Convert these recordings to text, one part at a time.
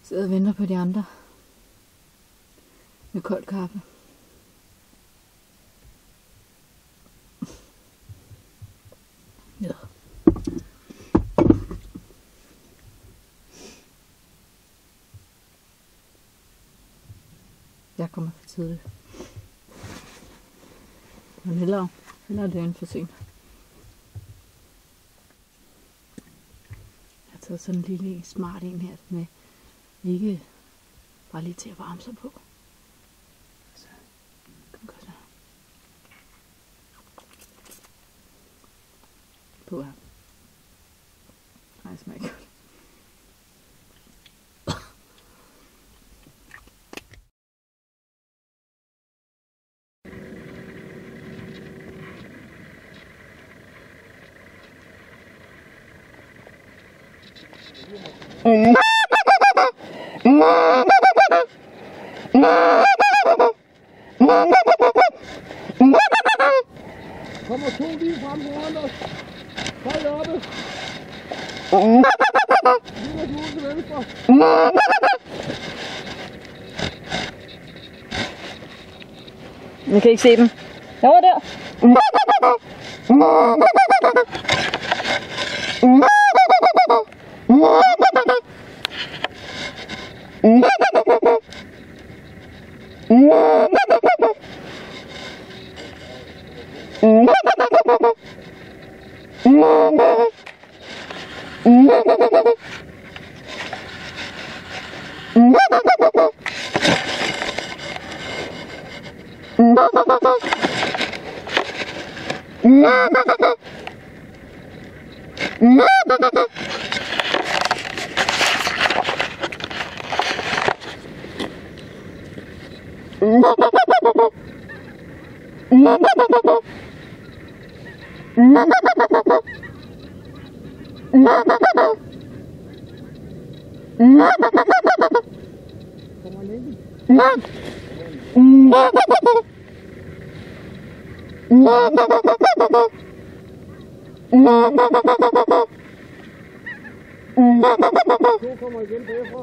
Sidder og venter på de andre. Med kold kaffe. Ja. Jeg kommer for tidligt. Men hellere det end for sent. Jeg har taget sådan en lille smart en her med ikke bare lige til at varme sig på. Så kan man gøre sådan. På her. Nej, det smager godt. Kommer to lige frem foran os. Højt oppe. Lige smule til venstre. Jeg kan ikke se dem. Jeg var der. To kommer igen bagfra.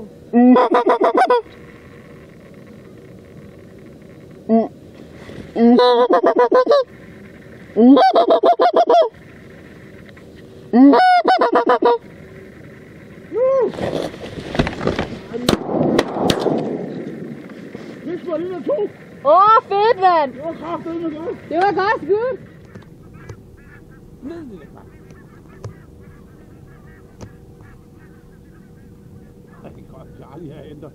Det var lige der to. Åh, fedt, mand! Det var kraftedeme godt. Det var godt skudt. Ned i det. Det er godt, Charlie her henter.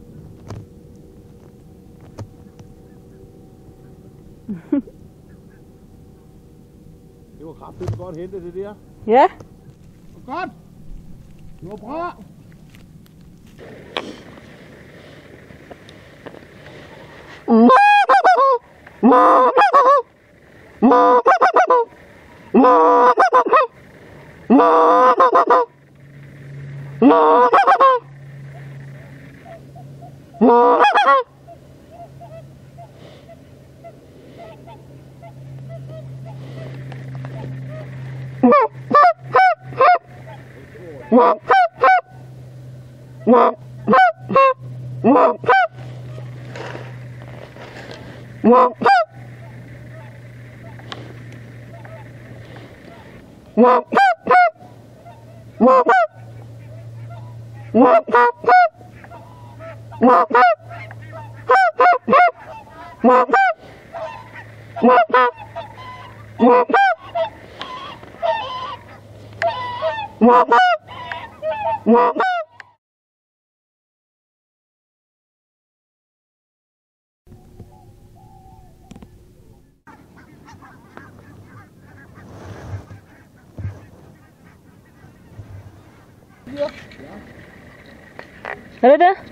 Det var kraftedeme godt hentet det der. Ja. Det var godt. Det var bra. Er det det?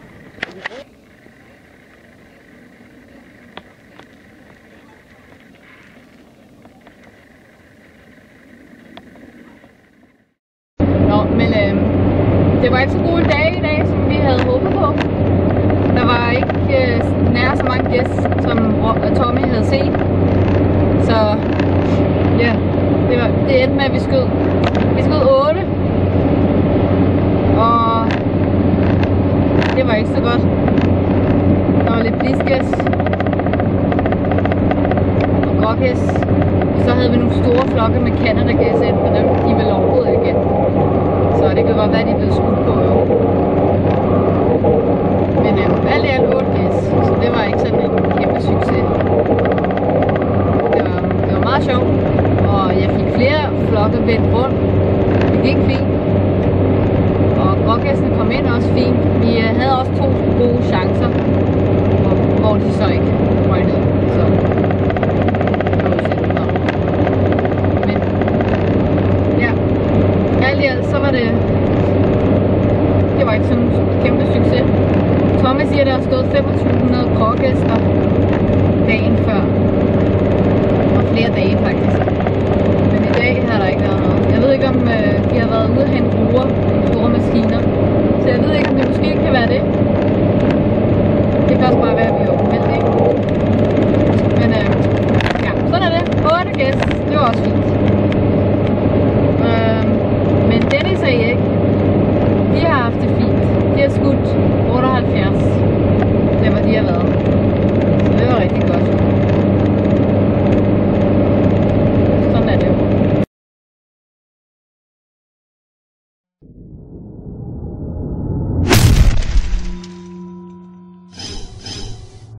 Nå, men det var ikke så god en dag i dag, som vi havde håbet på. Der var ikke nær så mange gæster, som Tommy havde set. Så ja, det endte med, at vi skød 8. Og det var ikke så godt. Der var lidt bliskæs og grågæs. Så havde vi nogle store flokke med Canada-gæs ind, men de ville overhovedet igen. Så det kan godt være, de er blevet skudt på jo. Men alt i alt 8 gæs, så det var ikke sådan en kæmpe succes. Det var meget sjovt, og jeg fik flere flokke vendt rundt. Det gik fint. Og grågæsene kom ind også fint. Vi havde også 2 gode chancer, hvor de så ikke røg ned. Så men ja, alt i alt så var det var ikke sådan en kæmpe succes. Tommy siger, at der har stået 2500 grågæster dagen før. Og flere dage faktisk. Men i dag har der ikke været noget. Jeg ved ikke om de har været ude og hente roer i store maskiner. Så jeg ved ikke om det måske kan være det. Det kan også bare være, at vi er overmældt, ikke? Men ja, sådan er det. 8 gæs. Det var også fint.